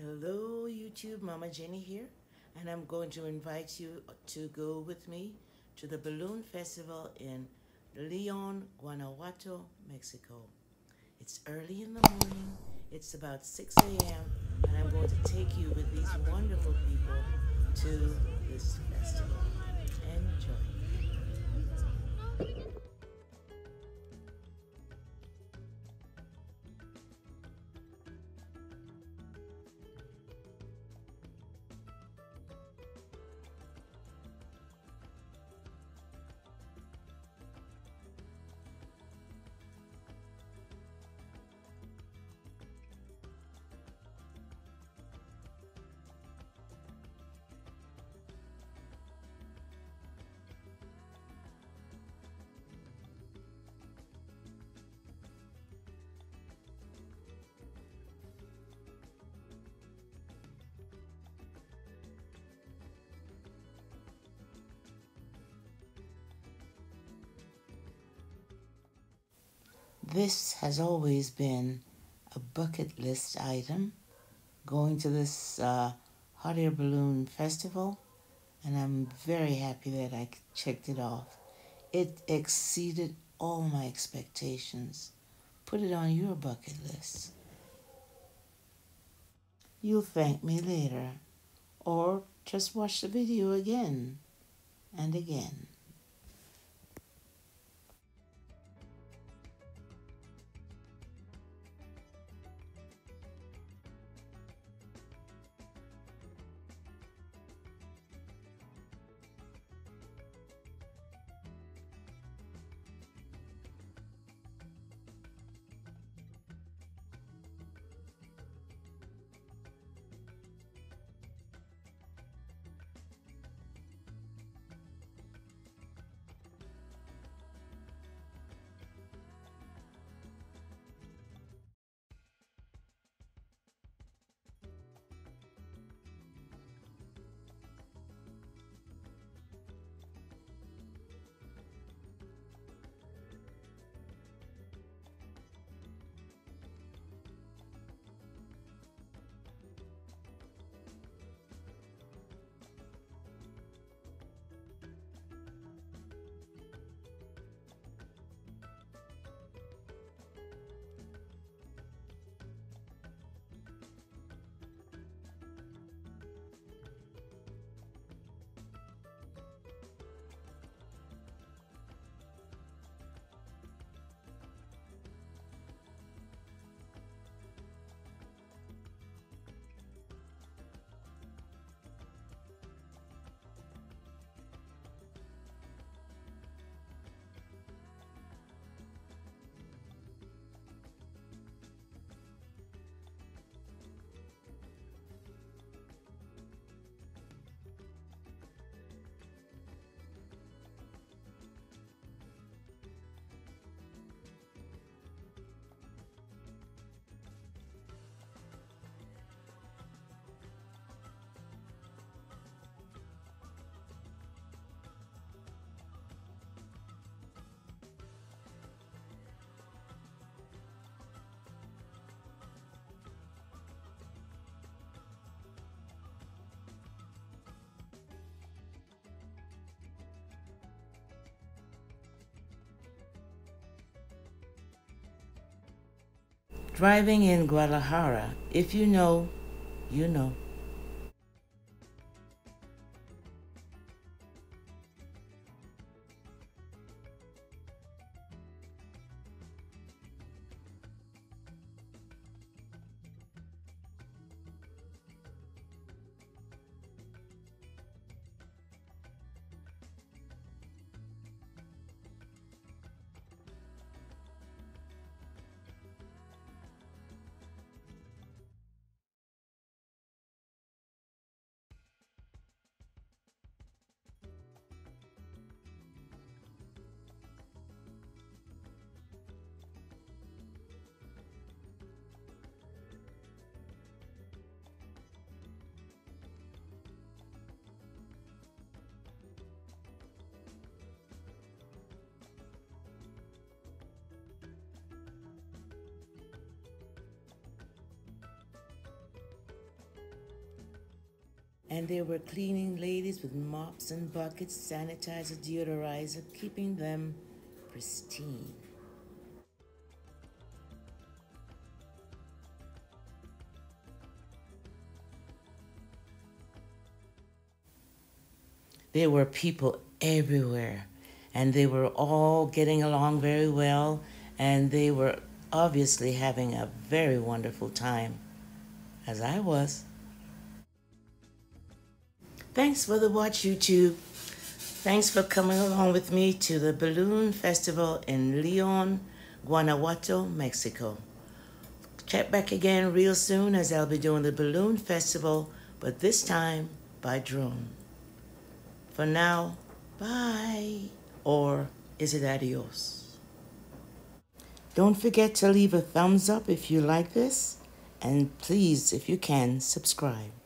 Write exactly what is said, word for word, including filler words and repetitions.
Hello YouTube, Mama Jenny here, and I'm going to invite you to go with me to the Balloon Festival in Leon, Guanajuato, Mexico. It's early in the morning, it's about six a m and I'm going to take you with these wonderful people to this festival. Enjoy. This has always been a bucket list item, going to this uh, hot air balloon festival, and I'm very happy that I checked it off. It exceeded all my expectations. Put it on your bucket list. You'll thank me later, or just watch the video again and again. Driving in Guadalajara, if you know, you know. And there were cleaning ladies with mops and buckets, sanitizer, deodorizer, keeping them pristine. There were people everywhere, and they were all getting along very well, and they were obviously having a very wonderful time, as I was. Thanks for the watch, YouTube. Thanks for coming along with me to the Balloon Festival in Leon, Guanajuato, Mexico. Check back again real soon as I'll be doing the Balloon Festival, but this time by drone. For now, bye. Or is it adios? Don't forget to leave a thumbs up if you like this, and please, if you can, subscribe.